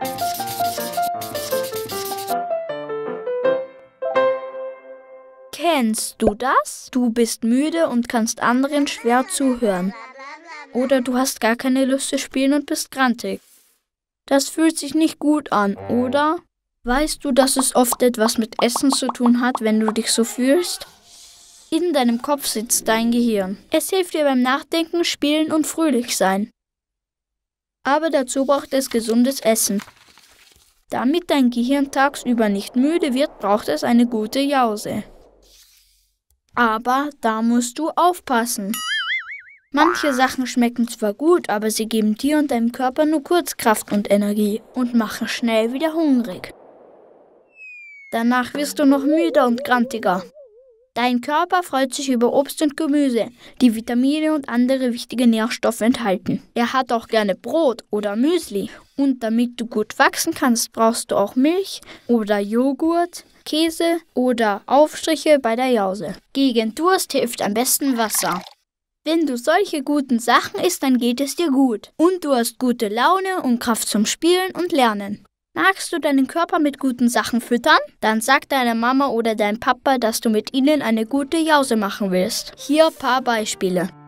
Kennst du das? Du bist müde und kannst anderen schwer zuhören. Oder du hast gar keine Lust zu spielen und bist grantig. Das fühlt sich nicht gut an, oder? Weißt du, dass es oft etwas mit Essen zu tun hat, wenn du dich so fühlst? In deinem Kopf sitzt dein Gehirn. Es hilft dir beim Nachdenken, Spielen und fröhlich sein. Aber dazu braucht es gesundes Essen. Damit dein Gehirn tagsüber nicht müde wird, braucht es eine gute Jause. Aber da musst du aufpassen. Manche Sachen schmecken zwar gut, aber sie geben dir und deinem Körper nur kurz Kraft und Energie und machen schnell wieder hungrig. Danach wirst du noch müder und grantiger. Dein Körper freut sich über Obst und Gemüse, die Vitamine und andere wichtige Nährstoffe enthalten. Er hat auch gerne Brot oder Müsli. Und damit du gut wachsen kannst, brauchst du auch Milch oder Joghurt, Käse oder Aufstriche bei der Jause. Gegen Durst hilft am besten Wasser. Wenn du solche guten Sachen isst, dann geht es dir gut. Und du hast gute Laune und Kraft zum Spielen und Lernen. Magst du deinen Körper mit guten Sachen füttern? Dann sag deiner Mama oder deinem Papa, dass du mit ihnen eine gute Jause machen willst. Hier ein paar Beispiele.